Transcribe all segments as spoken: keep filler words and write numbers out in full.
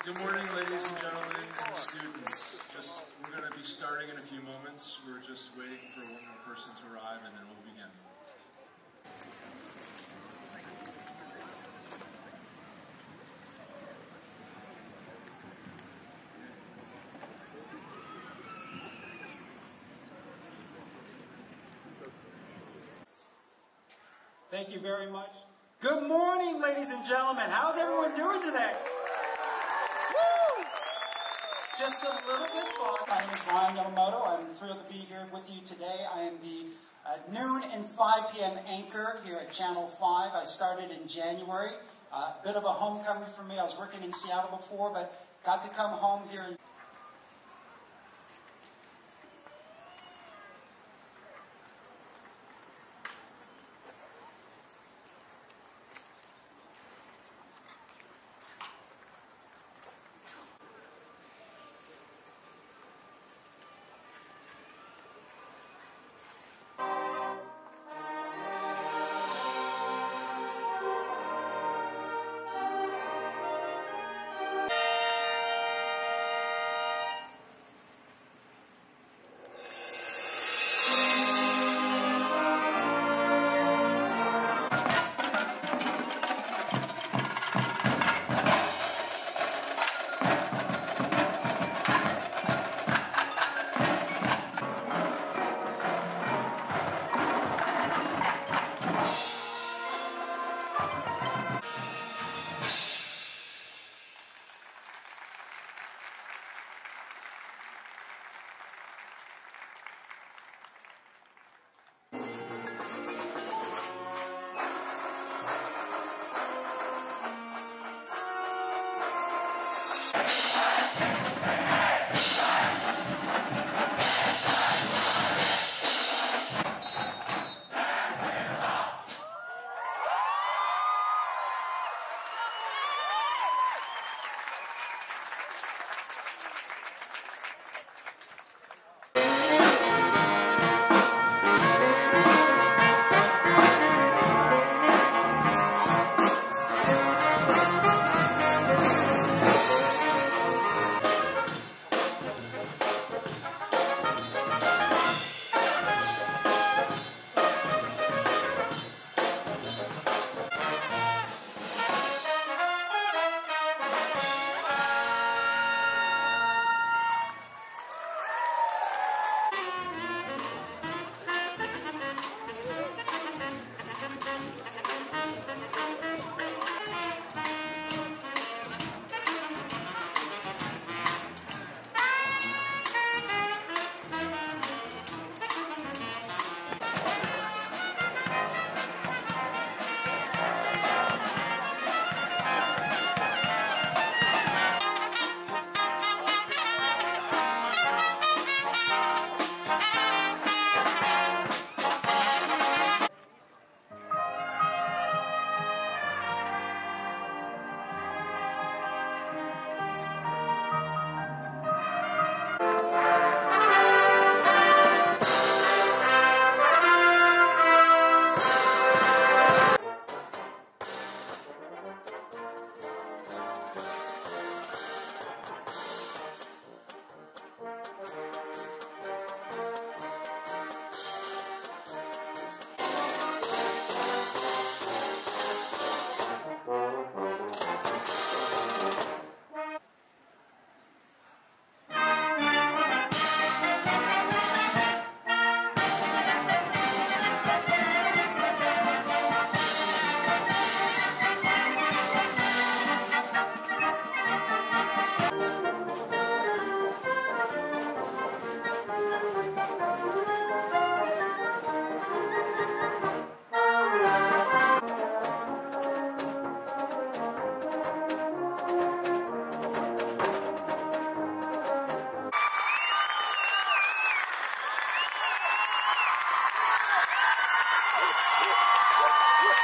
Good morning, ladies and gentlemen and students. Just, we're going to be starting in a few moments. We're just waiting for one more person to arrive, and then we'll begin. Thank you very much. Good morning, ladies and gentlemen. How's everyone doing today? Woo! Just a little bit fun. My name is Ryan Yamamoto. I'm thrilled to be here with you today. I am the uh, noon and five p m anchor here at Channel five. I started in January. A uh, bit of a homecoming for me. I was working in Seattle before, but got to come home here in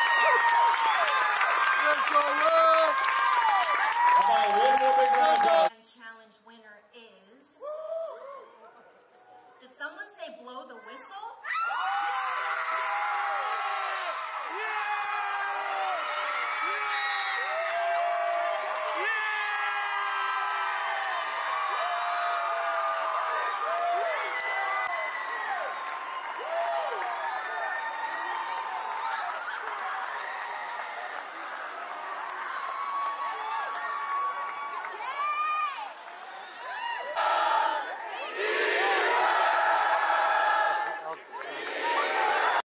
Come on, one more big round of applause.